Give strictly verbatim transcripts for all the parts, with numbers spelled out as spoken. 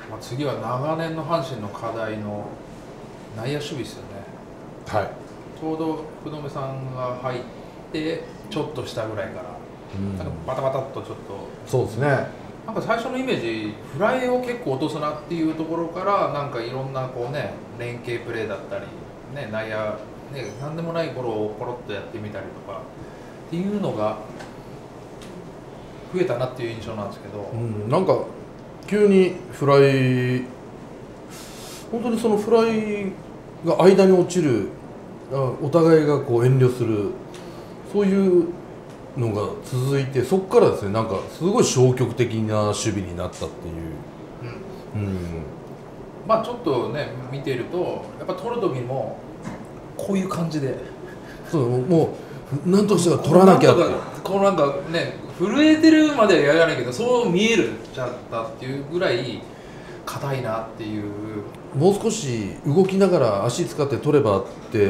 まあ、次は長年の阪神の課題の内野守備ですよね。 はい、 ちょうど福留さんが入ってちょっとしたぐらいから、うん、なんかバタバタっとちょっとそうですね、 なんか最初のイメージフライを結構落とすなっていうところからなんかいろんなこうね連携プレーだったり、ね、内野、ね、何でもない頃をポロッとやってみたりとかっていうのが増えたなっていう印象なんですけど、 うん、なんか急にフライ本当にそのフライが間に落ちるお互いがこう遠慮するそういうのが続いてそこからですねなんかすごい消極的な守備になったっていう、うんうん、 まあちょっとね見ているとやっぱ取る時もこういう感じでそうもう何としてか取らなきゃってこうなんかね震えてるまではやらないけどそう見えるちゃったっていうぐらい硬いなっていう。 もう少し動きながら足使って取ればって、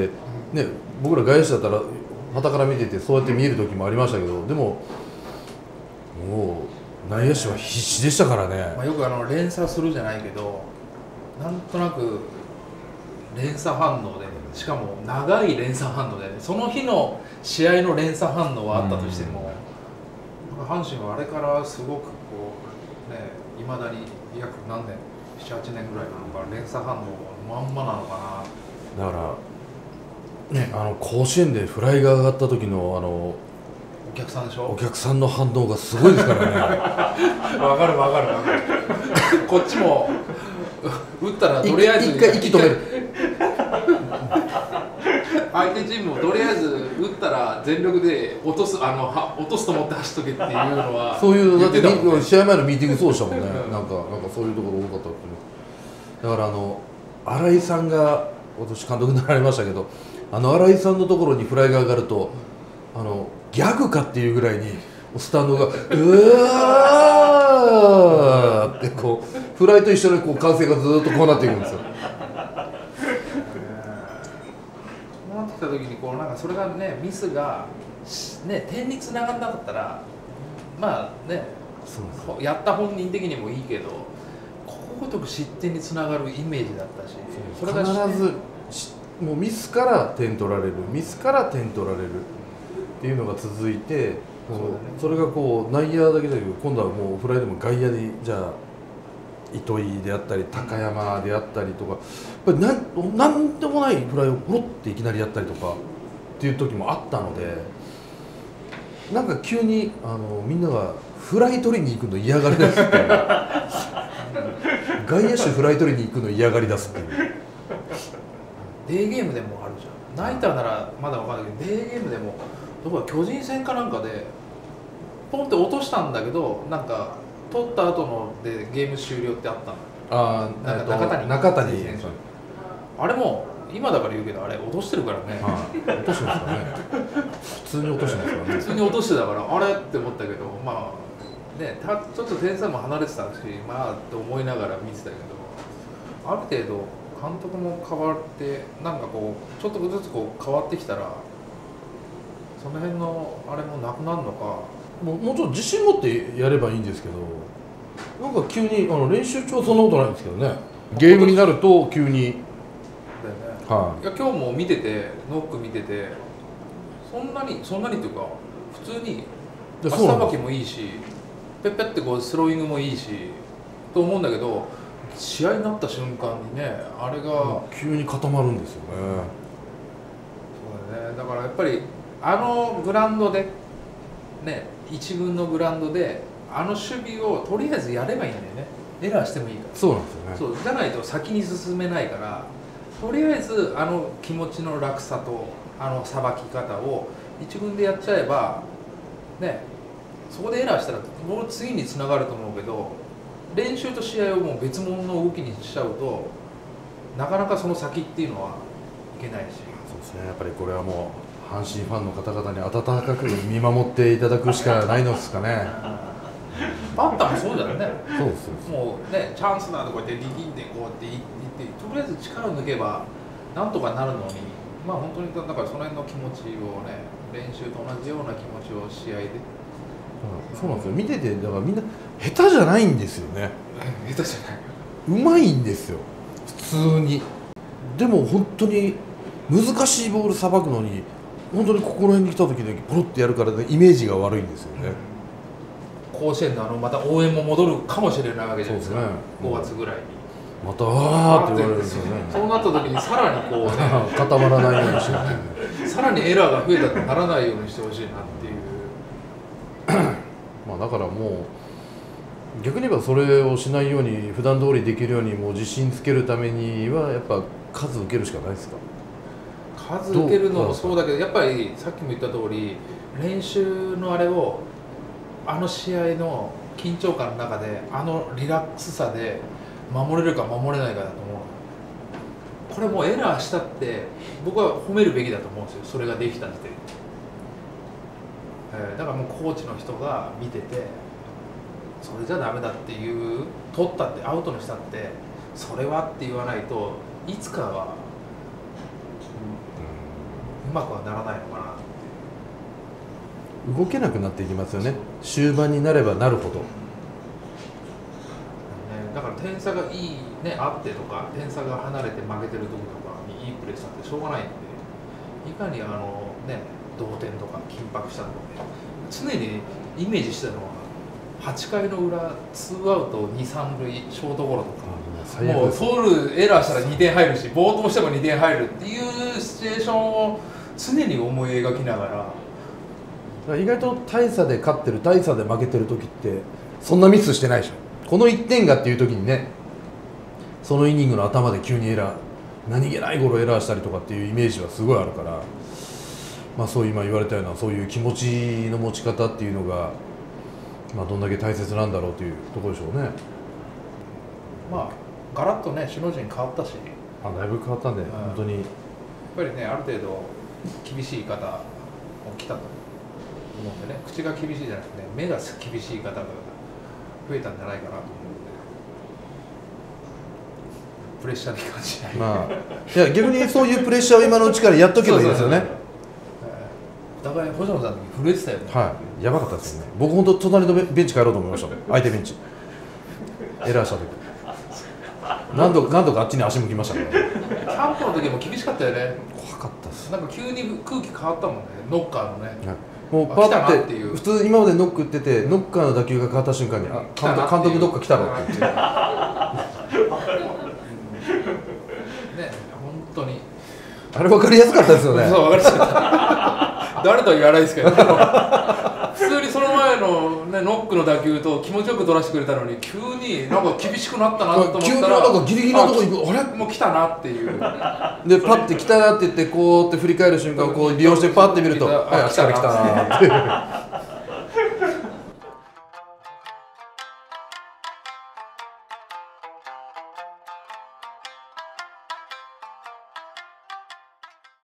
ね、僕ら外野手だったら傍から見ててそうやって見える時もありましたけどでももう内野手は必死でしたからね、 まあ、よくあの連鎖するじゃないけどなんとなく連鎖反応でしかも長い連鎖反応で、ね、その日の試合の連鎖反応はあったとしても、うん、阪神はあれからすごくこうねいまだに約何年ななはちねんぐらいなのか連鎖反応まんまなのかな。だからねあの甲子園でフライが上がった時のあのお客さんでしょお客さんの反応がすごいですからねわかるわかるわかるこっちも打ったらとりあえず一回息止める相手チームもとりあえず打ったら全力で落とすあのは落とすと思って走っとけっていうのはそういうだって、 ね、 試合前のミーティングそうでしたもんねなんかなんかそういうところ多かったってだからあの新井さんが今年監督になられましたけどあの新井さんのところにフライが上がるとあのギャグかっていうぐらいにスタンドがうわーってこうフライと一緒にこう歓声がずっとこうなっていくんですよ。 そうなってきた時にこうなんかそれがねミスがね点につながらなかったらまあねそうやった本人的にもいいけどここごとく失点につながるイメージだったしそれが必ずもうミスから点取られるミスから点取られるっていうのが続いてそ, う、ね、それがこう内野だけだけど今度はもうフライでも外野でじゃあ糸井であったり高山であったりとかやっぱり 何, 何でもないフライをポロっていきなりやったりとかっていう時もあったのでなんか急にあのみんながフライ取りに行くの嫌がりだすっていう外野手フライ取りに行くの嫌がりだすっていうデーゲームでもあるじゃんナイターならまだ分かんないけどデーゲームでもどこか巨人戦かなんかでポンって落としたんだけどなんか取った後のでゲーム終了ってあったのあなんか中谷中谷選手あれも今だから言うけどあれ落としてるからね落としてますからね普通に落としてますからね普通に落としてたからあれって思ったけどまあねたちょっと点差も離れてたしまあって思いながら見てたけどある程度監督も変わってなんかこうちょっとずつこう変わってきたらその辺のあれもなくなるのかもうもうちょっと自信持ってやればいいんですけどなんか急にあの練習中はそんなことないんですけどねゲームになると急にだよね、 はい、いや今日も見ててノック見ててそんなにそんなにっていうか普通に足さばきもいいしペッペってこうスローイングもいいしと思うんだけど試合になった瞬間にねあれが急に固まるんですよね。 そうだねだからやっぱりあのグラウンドでね一軍のグラウンドであの守備をとりあえずやればいいんだよねエラーしてもいいからそうなんですよねそうじゃないと先に進めないからとりあえずあの気持ちの楽さとあのさばき方を一軍でやっちゃえばねそこでエラーしたらもう次につながると思うけど練習と試合をもう別物の動きにしちゃうとなかなかその先っていうのはいけないしそうですねやっぱりこれはもう阪神ファンの方々に温かく見守っていただくしかないのですかねバッターもそうだよねそうですもうねチャンスなとこうやって力んでこうやっていってとりあえず力を抜けばなんとかなるのにまあ本当にだからその辺の気持ちをね練習と同じような気持ちを試合でそうなんですよ見ててだからみんな下手じゃないんですよね下手じゃないうまいんですよ普通に。でも本当に難しいボールさばくのに本当にここの辺に来た時にポロッてやるから、ね、イメージが悪いんですよね。 甲子園のあのまた応援も戻るかもしれないわけじゃないですか。 そうですね、 ごがつぐらいにまたあーって言われるんですよね。 そうなった時にさらにこうね固まらないようにしようってさらにエラーが増えたとならないようにしてほしいなっていうまあだからもう逆に言えばそれをしないように普段通りできるようにもう自信つけるためにはやっぱ数受けるしかないですか。 数受けるのもそうだけど、やっぱりさっきも言った通り練習のあれをあの試合の緊張感の中であのリラックスさで守れるか守れないかだと思う。これもうエラーしたって僕は褒めるべきだと思うんですよ、それができた時点で、えー、だからもうコーチの人が見ててそれじゃダメだっていう、取ったってアウトにしたってそれはって言わないといつかは、うん、うまくはならないのかな。 動けなくなっていきますよね、終盤になればなるほど。 だから点差がいい、ね、あってとか点差が離れて負けてる時とかにいいプレーしたってしょうがないんで、いかにあの、ね、同点とか緊迫したので常にイメージしてたのははちかいの裏ツーアウトに、さん塁ショートゴロとか、もうフォールエラーしたらにてん入るし暴投してもにてん入るっていうシチュエーションを常に思い描きながら、 意外と大差で勝ってる大差で負けてる時ってそんなミスしてないでしょ。このいってんがっていう時にね、そのイニングの頭で急にエラー、何気ないゴロエラーしたりとかっていうイメージはすごいあるから、まあ、そう今言われたようなそういう気持ちの持ち方っていうのが、まあ、どんだけ大切なんだろうというところでしょうね。 まあガラッとね首脳陣変わったし、 あだいぶ変わったんで、うん、本当にやっぱりねある程度厳しい方も来たと思うんでね、口が厳しいじゃなくて、ね、目が厳しい方が増えたんじゃないかなと思うので、プレッシャーに感じない、 まあ、いや逆にそういうプレッシャーを今のうちからやっとけばいいですよね。 お互い星野さんの時震えてたよね。 はい、やばかったですよね。僕本当隣のベンチ帰ろうと思いましたもん、相手ベンチエラーした時何度何度かあっちに足向きましたから、ね、 キャンプの時も厳しかったよね。 怖かったです。 なんか急に空気変わったもんね、ノッカーのね、はい、 もうパッて普通今までノック打っててノッカーの打球が変わった瞬間に、あ監督監督どっか来たろって言ってね、 本当にあれ分かりやすかったですよね。 そう分かりやすかった誰とは言わないですけど、普通にその前の、ね、ノックの打球と気持ちよく取らせてくれたのに急になんか厳しくなったなと思ったら、急になんかギリギリのとこ行く、あれもう来たなっていうでパッて来たなって言ってこうって振り返る瞬間をこう利用してパッて見ると、はい、あっちから来たなって